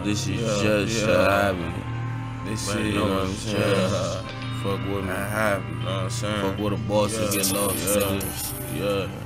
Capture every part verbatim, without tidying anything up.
This is yeah, just yeah. a hobby. This Man, is, you know what I'm saying? Fuck with me. a hobby, you know what I'm saying? Fuck with a boss yeah, and get lost, yeah, nigga. yeah.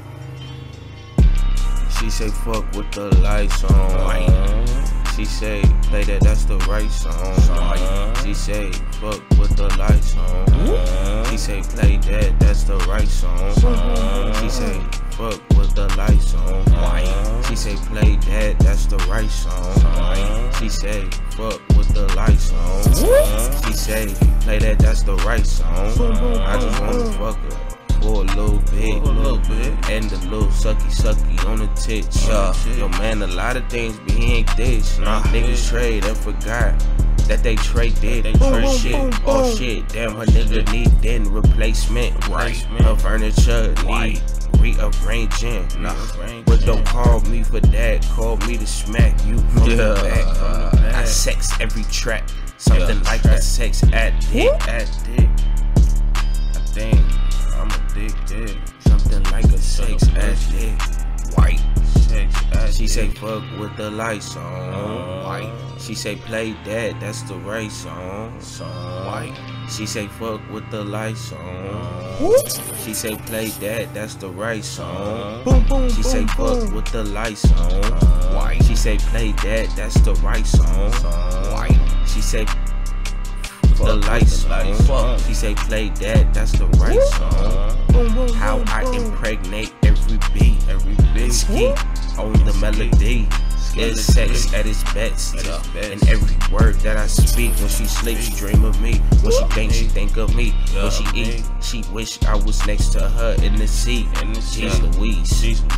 She say fuck with the lights on. She say play that, that's the right song. She say fuck with the lights on. She say play that, that's the right song. She say fuck with the lights on. She say play that, that's the right song. She say fuck with the lights on. She say play that, that's the right song. I just wanna fuck her for a little bit, a little bit, and a little sucky sucky on the tits. Yeah, yo man, a lot of things, but he ain't this. Nah, niggas trade and forgot that they trade did. They trade shit. Oh shit, damn, her nigga needin replacement. Right, her furniture need rearrangin. Nah, but don't call me for that. Call me to smack you from yeah. the back. From the back. I sex every track, something yeah, like track. A sex addict. Addict. I think I'm addicted. Something like a sex addict. White sex addict. She say fuck with the lights on. White. She say play that, that's the right song. White. She say fuck with the lights on. She say play that, that's the right song. She say fuck with the lights on. White. She say play that, that's the right song. White. She say the lights on. She say play that, that's the right song. How I impregnate every beat, every beat. Skeet on the melody. It's sex at its best, and every word that I speak. When she sleeps, she dream of me. When she thinks, she think of me. When she eat, she wish I was next to her in the seat. Geese Louise.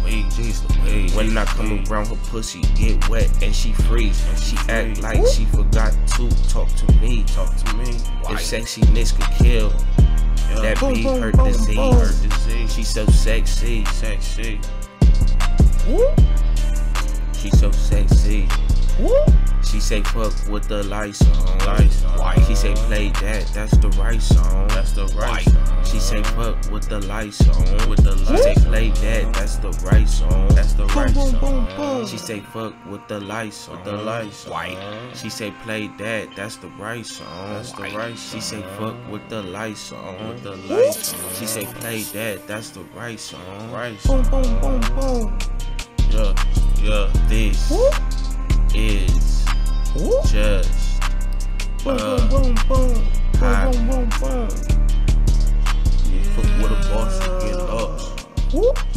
When I come around, her pussy get wet and she freeze. She act like she forgot to talk to me. Talk to me. If sexiness could kill, that be her disease. She so sexy, sexy. She so sexy. She say fuck with the lights on. She say play that, that's the right song. That's the right song. She say fuck with the lights on. With the lights. She say play that, that's the right song. That's the right song. She say fuck with the lights on. With the lights on. She say play that, that's the right song. That's the right song. She say fuck with the lights on. With the lights on. She say play that, that's the right song. Right song. Boom boom boom boom. Yeah, yeah. This is just a hobby. Fuck with a boss and get lost.